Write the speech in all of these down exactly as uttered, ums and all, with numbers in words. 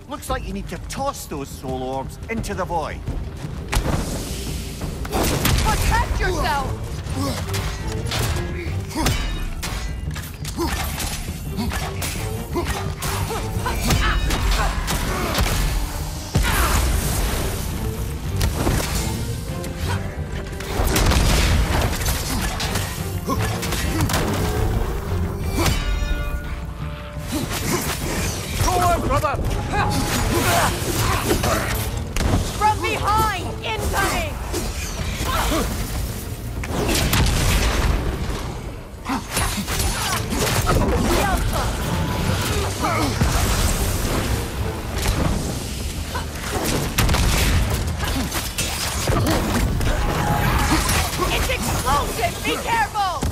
Looks like you need to toss those soul orbs into the void. Protect yourself! From behind! Incoming! It's explosive! Be careful!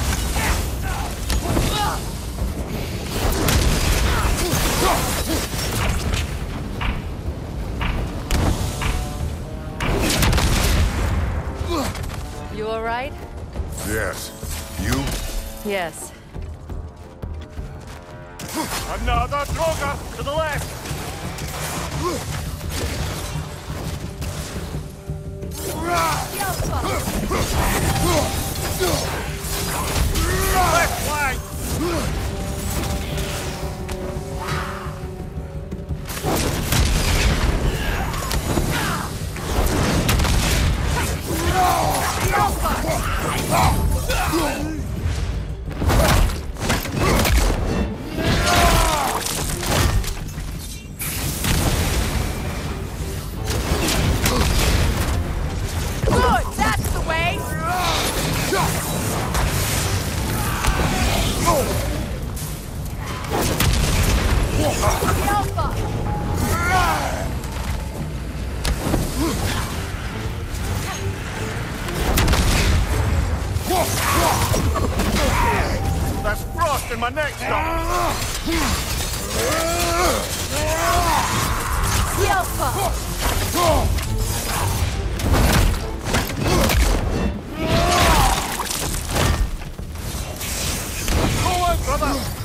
You all right? Yes. You? Yes. Another Droga to the left! Left flank! Good! That's the way! Alpha! That's frost in my neck stop! Alpha! Forward, brother!